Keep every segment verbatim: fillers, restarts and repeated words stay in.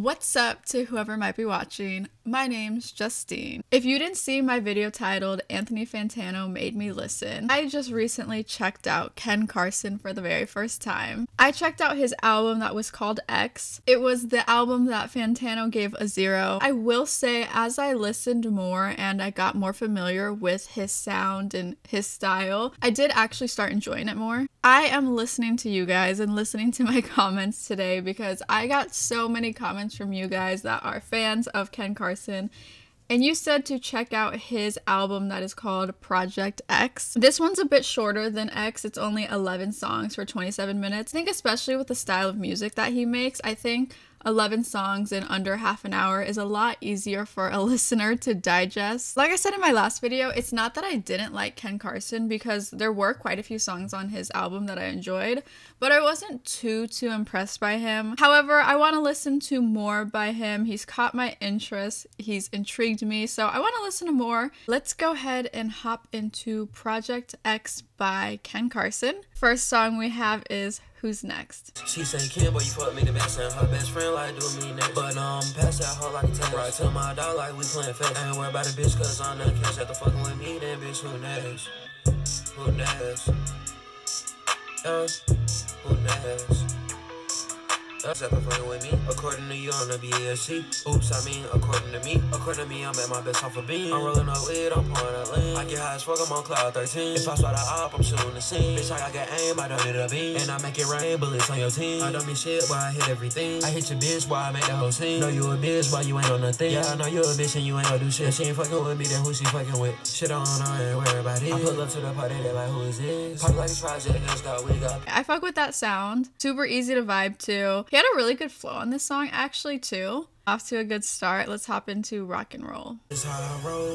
What's up to whoever might be watching? My name's Justine. If you didn't see my video titled Anthony Fantano Made Me Listen, I just recently checked out Ken Carson for the very first time. I checked out his album that was called X. It was the album that Fantano gave a zero. I will say, as I listened more and I got more familiar with his sound and his style, I did actually start enjoying it more. I am listening to you guys and listening to my comments today because I got so many comments from you guys that are fans of Ken Carson, and you said to check out his album that is called Project X. This one's a bit shorter than X. It's only eleven songs for twenty-seven minutes. I think especially with the style of music that he makes, I think eleven songs in under half an hour is a lot easier for a listener to digest. Like I said in my last video, it's not that I didn't like Ken Carson because there were quite a few songs on his album that I enjoyed, but I wasn't too, too impressed by him. However, I want to listen to more by him. He's caught my interest. He's intrigued me, so I want to listen to more. Let's go ahead and hop into Project X by Ken Carson. First song we have is Who's Next? She say, Kim, boy, you fuck me the best, and her best friend like do me next. But um, pass that hoe like a ten. Right to my dog like we playing fast. I ain't worried about a bitch, cause I'm not cash. After fucking with me, then bitch, who next? Who next? Uh, who next? That's after fucking with me. According to you, I'm the B S C. Oops, I mean, according to me. According to me, I'm at my best off a beam. I'm rolling up weed, I'm pouring a lean. I get high as fuck, I'm on cloud thirteen. If I spot a op, I'm shooting the scene. Bitch, I got aim, I don't need a beam. And I make it rain, bullets on your team. I don't mean shit, boy, I hit everything. I hit your bitch, boy, I make the whole scene. Know you a bitch, boy, you ain't on nothing. Yeah, I know you a bitch and you ain't gonna do shit. If she ain't fucking with me, then who she fucking with? Shit on, I ain't worried about it. I pull up to the party, they like, who is this? Pop like a project, let's go, we got. I fuck with that sound. Super easy to vibe to. He had a really good flow on this song actually too. Off to a good start. Let's hop into rock and roll. That's how I roll.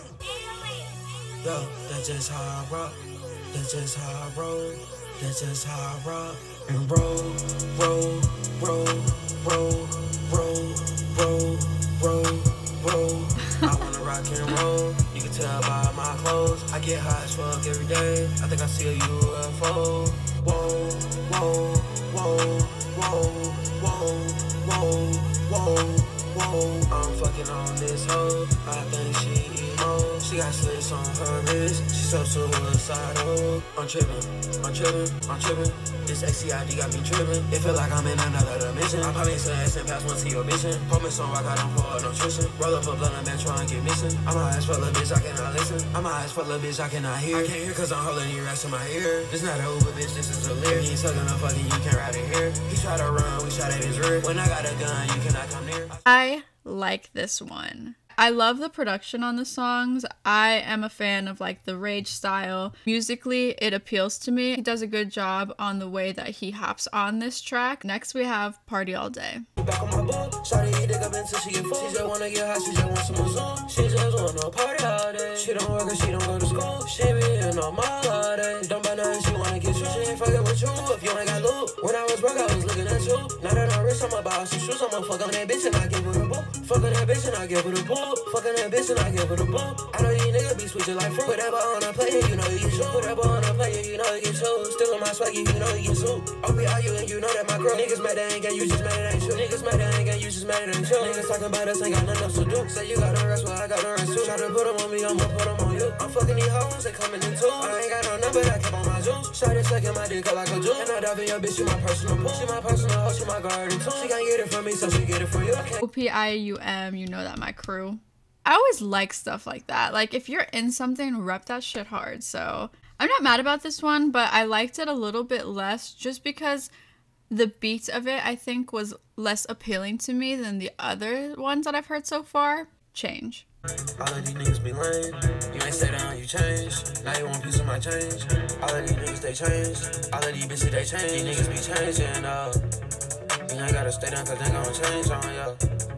Yo, that's just how I rock. That's just how I roll. That's just how I rock. And roll, roll, roll, roll, roll, roll, roll, roll. I wanna rock and roll. You can tell by my clothes. I get high as fuck every day. I think I see a U F O. Whoa, whoa, whoa, whoa. Whoa, whoa, whoa, whoa. I'm fucking on this hoe. I think she emo. She got slits on her wrist. She so suicidal. I'm tripping, I'm tripping, I'm tripping. This X C I D got me tripping. It feel like I'm in another dimension. I'm probably some ass and pass one to your mission. Promise on rock, I don't pour nutrition. Roll up a blunt and man try and get missing. I'm high as fuck, little bitch, I cannot listen. I'm high as fuck, little bitch, I cannot hear. I can't hear cause I'm holding your ass in my ear. This not a Uber, bitch, this is a lyric. He ain't sucking no fucking, you can't ride it here. He try to run, we shot at his rear. When I got a gun, you cannot come near. I like this one. I love the production on the songs. I am a fan of like the rage style. Musically, it appeals to me. He does a good job on the way that he hops on this track. Next we have Party All Day. Back on my book, shawty eat dick up until she get full. She just wanna get high, she just want some more zoom. She just wanna party all day. She don't work and she don't go to school. She be in on my holiday. Don't buy nothing, she wanna get you. She ain't fucking with you if you ain't got loot. When I was broke, I was looking at you. Now that I'm rich, I'ma buy some shoes. I'ma fuck on that bitch and I give her a boo. Fuck on that bitch and I give her a boo. Fucking that bitch and I give her the boo. I know these niggas be switching like fruit. Whatever on a player, you know you get shoot. Whatever on a player, you know you get shoot. Still on my swaggy, you know you get suit. O P I you and you know that my crew. Niggas mad they ain't gang, you just mad it ain't shoot. Niggas mad they ain't gang, you just mad it ain't shoot. Niggas talking about us, ain't got nothing else to do. Say you got the rest, well I got the rest too. Try to put them on me, I'ma put them on you. I'm fucking these hoes, they coming in too. I ain't got no number, I keep on my juice. Shot it, sucking my dick like a juice. And I dive in your bitch, she my personal pool. She my personal hoe, she my garden too. She can't get it from me, so she get it from you. O P I U M, you know that my crew. I always like stuff like that. Like if you're in something, rep that shit hard. So I'm not mad about this one, but I liked it a little bit less just because the beat of it I think was less appealing to me than the other ones that I've heard so far. Change. All of these niggas be lame. You ain't stay down, you change. Now you want a piece of my change. All of these niggas, they change. All of these bitches, they change. These niggas be changing, uh. You ain't gotta stay down cause they gon' change on ya.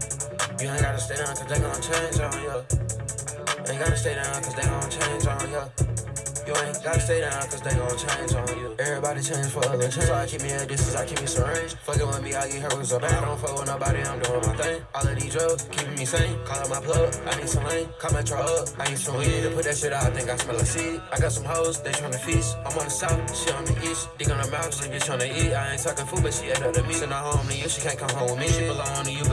You ain't gotta stay down cause they gon' change on ya. You ain't gotta stay down cause they gon' change on ya. You ain't gotta stay down cause they gon' change on you. Everybody change for a little change. So I keep me at distance, I keep me some range. Fucking with me, I get hurt with some bang. I don't fuck with nobody, I'm doing my thing. All of these drugs keeping me sane. Call up my plug, I need some lane. Call Metro up, I need some weed. To put that shit out, I think I smell a seed. I got some hoes, they tryna feast. I'm on the south, she on the east. Dick on her mouth, she bitch tryna eat. I ain't talking food, but she ate up to me. Send her home to you, she can't come home with me. She belong to you, but to me,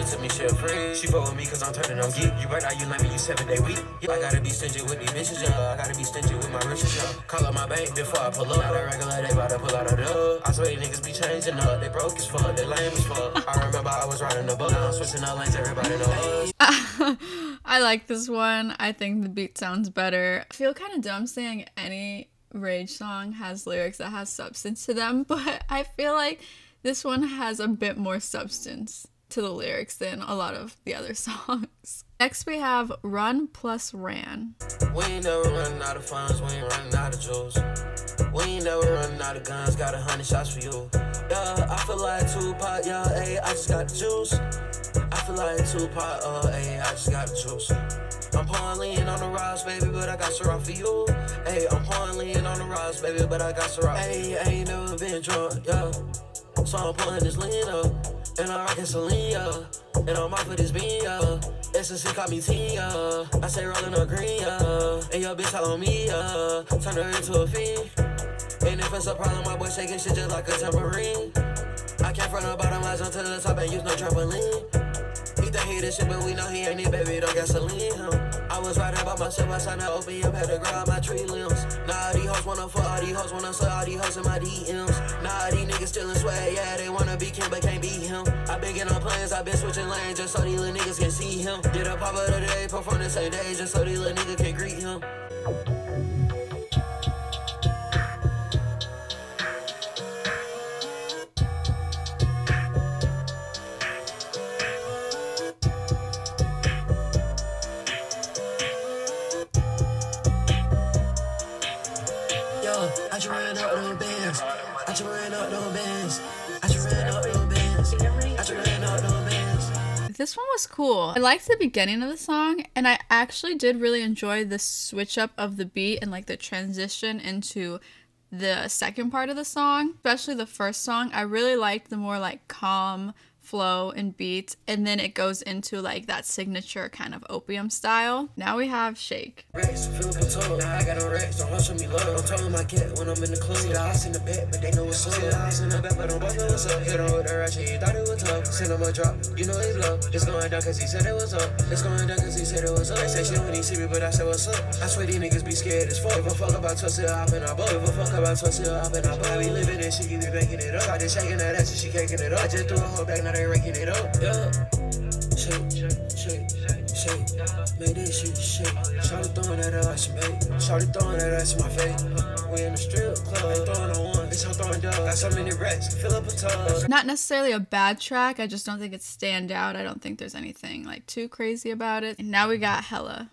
she a friend. She fuck with me cause I'm turning on geek. You right now, you let me, you seven day week. I gotta be stingy with these bitches, yeah. I gotta be stingy with my riches, yeah. Call up my bank before I pull up. Not a regular, they bout to pull out a dub. I swear these niggas be changing up. They broke as fuck, they lame as fuck. I remember I was riding the boat. Now I'm switching up lanes, everybody know us. I like this one. I think the beat sounds better. I feel kind of dumb saying any Rage song has lyrics that has substance to them, but I feel like this one has a bit more substance to the lyrics than a lot of the other songs. Next we have Run plus Ran. We ain't never running out of funds, we ain't running out of jewels. We ain't never running out of guns, got a hundred shots for you. Yeah, I feel like Tupac, yeah, ayy, I just got the juice. I feel like Tupac, uh, ayy, I just got the juice. I'm pouring lean on the rocks, baby, but I got Ciroc for you. Ayy, I'm pouring lean on the rocks, baby, but I got Ciroc. Ayy, I ain't never been drunk, yeah. So I'm pulling this lean up, and I'm rockin' Celine, yeah. And I'm off of this bean, yeah. S and C caught me teen, yeah. I say rollin' up green, yeah. And your bitch all on me, yeah. Turn her into a fiend. And if it's a problem, my boy shaking shit just like a tambourine. I can't front the bottom, I jump to the top and use no trampoline. He think he this shit, but we know he ain't it, baby, don't gasoline him. I was riding by myself, I signed to open up, had to grab my tree limbs. Nah, these hoes wanna fuck, all these hoes wanna suck, all these hoes in my D Ms. Nah, these niggas stealing swag, yeah, they wanna be Kim, but can't beat him. I been getting on planes, I been switching lanes, just so these little niggas can see him. Did a pop of the day, perform the same day, just so these little niggas can greet him. I just ran up them bands. I just ran up them bands. I just ran up them bands. I just ran up them bands. This one was cool. I liked the beginning of the song, and I actually did really enjoy the switch up of the beat and like the transition into the second part of the song, especially the first song. I really liked the more like calm flow and beats, and then it goes into like that signature kind of opium style. Now we have Shake. Racks, Philip and Toad. Now I got no racks, don't rush on me low. I'm telling my cat when I'm in the club. See the house in the back, but they know what's up. See the house in the back, but don't both know what's up. Hit on with the ratchet, you thought it was tough. Send him a drop, you know he blow. It's going down cause he said it was up. It's going down cause he said it was up. They say shit when he see me, but I said what's up. I swear these niggas be scared as fuck. If I fuck about twisted up in our boat. If I fuck about twisted up in our boat. I be living and she keep me banking it up. I just shaking that ass and she caking it up. I just threw a whole back, now they raking it up. Yeah, shake, shake, shake, make this shit shake. Shawty throwing that ass in me. Shawty throwing that ass in my face. We in the strip club, ain't throwing on one. Bitch, I'm throwing down. Got so many racks, fill up a tub. Not necessarily a bad track. I just don't think it's stand out. I don't think there's anything like too crazy about it. And now we got Hella.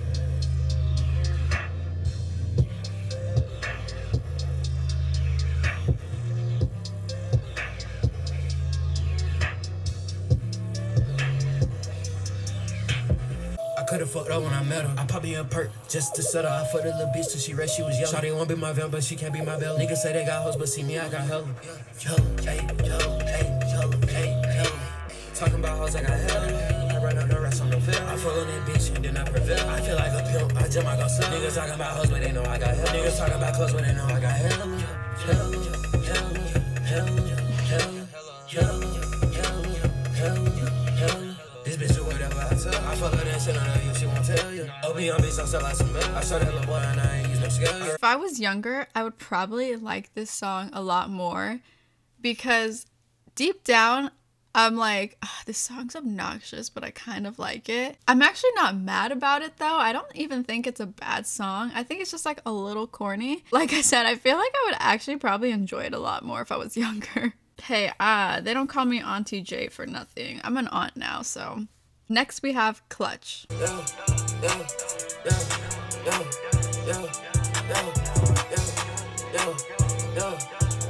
Could've fucked up when I met her. I pop me a perk just to settle. I fucked a little bitch till she red, she was young. Shawty won't be my van, but she can't be my belle. Niggas say they got hoes, but see me, I got hella. Hella, hey, hella, hey, hella, hey, hella. Talking about hoes, I got hella. I run out the rest on the field. I fuck on that bitch and then I prevail. I feel like a pimp, I jump, I go sell. Niggas talking about hoes, but they know I got hella. Niggas talking about clothes, but they know I got hella. Hella, hella, hella, hella, hella, hella, hella. This bitch do whatever I tell. I fuck her that shit on her, you, she won't tell you. O B on bitch, I sell like some milk. I saw that little boy and I ain't use no scale. If I was younger, I would probably like this song a lot more because deep down, I'm like, oh, this song's obnoxious, but I kind of like it. I'm actually not mad about it though. I don't even think it's a bad song. I think it's just like a little corny. Like I said, I feel like I would actually probably enjoy it a lot more if I was younger. Hey, ah, they don't call me Auntie J for nothing. I'm an aunt now, so. Next we have Clutch. Yeah, yeah, yeah, yeah, yeah, yeah, yeah, yeah, yeah,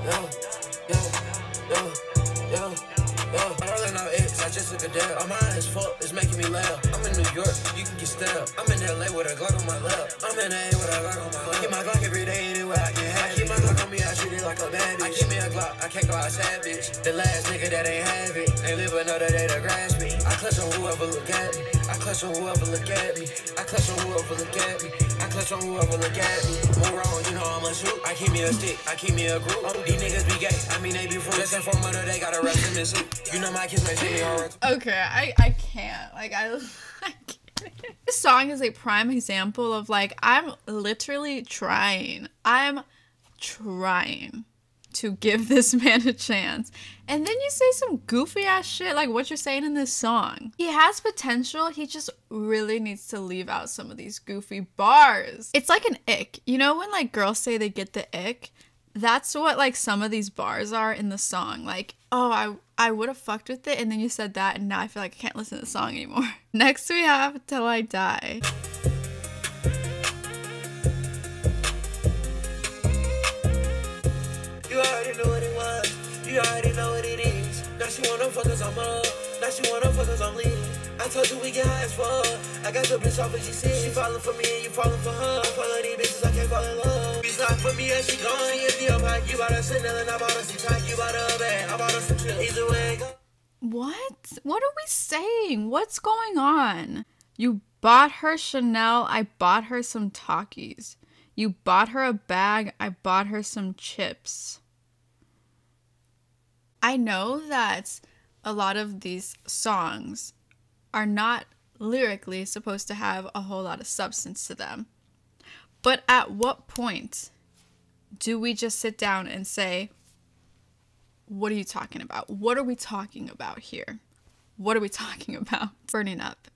yeah, yeah, yeah, yeah. I don't like no ex, I just took a dab. I'm high as fuck, it's making me laugh. I'm in New York, you can get stabbed. I'm in L A with a Glock on my lap. I'm in A with a Glock on my lap. Keep my Glock every day anywhere I can have it. I keep my Glock on me, I treat it like a bad bitch. I keep me a Glock, I can't go outside, bitch. The last nigga that ain't have it, ain't live another day to grasp me. I clutch on whoever look at me. I clutch on whoever look at me. I clutch on whoever look at me. I clutch on whoever look at me. Move wrong, you know I'ma shoot. I keep me a stick, I keep me a group. Oh, these niggas be gay, I mean they be fruit. Just inform mother, they got a rest in this suit. You know my kids may see me alright. Okay, I, I can't. Like, I, I can't. This song is a prime example of, like, I'm literally trying. I'm trying to give this man a chance. And then you say some goofy ass shit like what you're saying in this song. He has potential, he just really needs to leave out some of these goofy bars. It's like an ick. You know when like girls say they get the ick? That's what like some of these bars are in the song. Like, oh, I I would have fucked with it and then you said that and now I feel like I can't listen to the song anymore. Next we have Till I Die. You already know what it was, you already know what it is. Now she wanna fuck us, I'm up. Now she wanna fuck us, I'm lean. I told you we get high as fuck. I got the bitch off and she said she falling for me and you falling for her. Follow these bitches, I can't fall in love. Bitch not for me and she gone. If you up high, you bought her Chanel and I bought her some time. You bought her a bag, I bought her some chill. Either way it go. What? What are we saying? What's going on? You bought her Chanel, I bought her some Takis. You bought her a bag, I bought her some chips. I know that a lot of these songs are not lyrically supposed to have a whole lot of substance to them. But at what point do we just sit down and say, what are you talking about? What are we talking about here? What are we talking about? Burning Up.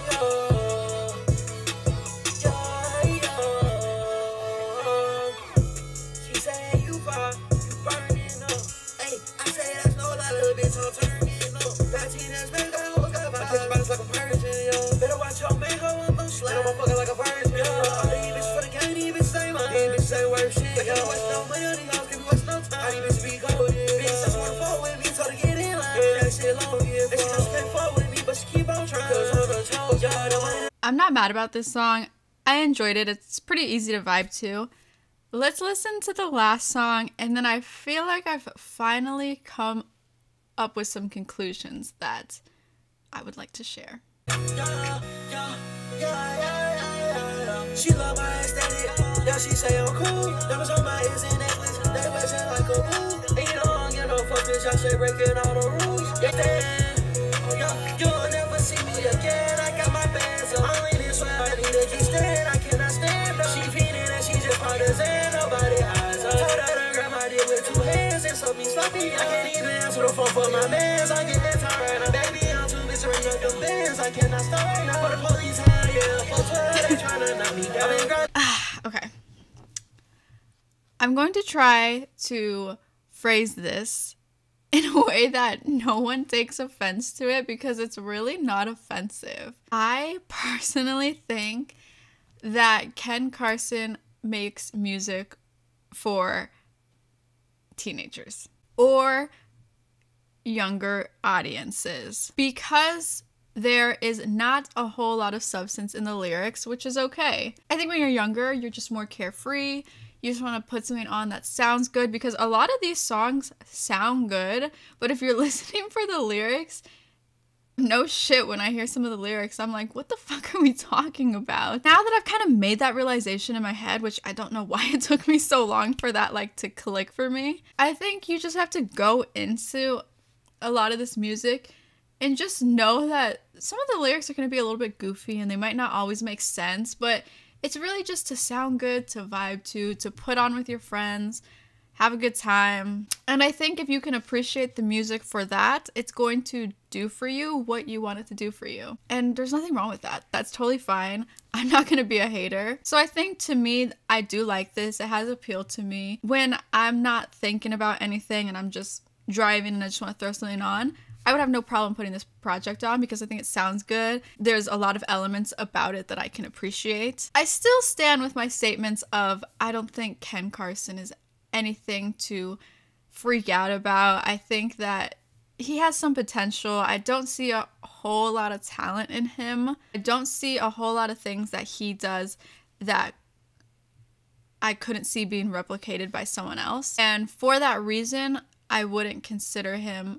I'm not mad about this song. I enjoyed it. It's pretty easy to vibe to. Let's listen to the last song, and then I feel like I've finally come up with some conclusions that I would like to share. Yeah, yeah, yeah, yeah, she love my aesthetic. Yeah, she say I'm cool. Diamonds on my ears and necklace. They wasn't like a boo. And you know I don't get no fuck, bitch. I say breaking all the rules. Yeah, damn. Yeah, you'll never see me again. I got my bands up. Only this way I need to keep stand. I cannot stand up. She feeding and she just partisan. Nobody eyes up. Told her to grab my dick with two hands and so me sloppy. I can't even answer the phone for my mans. I get that tired. I'm baby. I'm too busy ring up them bands. I cannot start. Now for the police, hell yeah. For twelve, they trying to knock me down. Okay. I'm going to try to phrase this in a way that no one takes offense to it because it's really not offensive. I personally think that Ken Carson makes music for teenagers or younger audiences because there is not a whole lot of substance in the lyrics, which is okay. I think when you're younger, you're just more carefree. You just want to put something on that sounds good because a lot of these songs sound good, but if you're listening for the lyrics, no shit, when I hear some of the lyrics, I'm like, what the fuck are we talking about? Now that I've kind of made that realization in my head, which I don't know why it took me so long for that like to click for me, I think you just have to go into a lot of this music and just know that some of the lyrics are going to be a little bit goofy and they might not always make sense, but it's really just to sound good, to vibe to, to put on with your friends, have a good time. And I think if you can appreciate the music for that, it's going to do for you what you want it to do for you. And there's nothing wrong with that. That's totally fine. I'm not going to be a hater. So I think to me, I do like this. It has appeal to me. When I'm not thinking about anything and I'm just driving and I just want to throw something on, I would have no problem putting this project on because I think it sounds good. There's a lot of elements about it that I can appreciate. I still stand with my statements of I don't think Ken Carson is anything to freak out about. I think that he has some potential. I don't see a whole lot of talent in him. I don't see a whole lot of things that he does that I couldn't see being replicated by someone else. And for that reason, I wouldn't consider him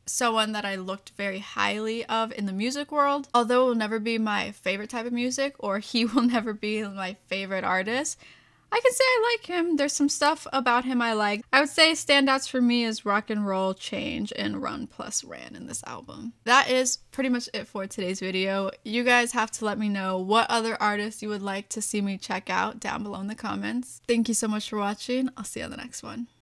someone that I looked very highly of in the music world. Although it will never be my favorite type of music, or he will never be my favorite artist, I can say I like him. There's some stuff about him I like. I would say standouts for me is Rock and Roll, Change, and Run Plus Ran in this album. That is pretty much it for today's video. You guys have to let me know what other artists you would like to see me check out down below in the comments. Thank you so much for watching. I'll see you on the next one.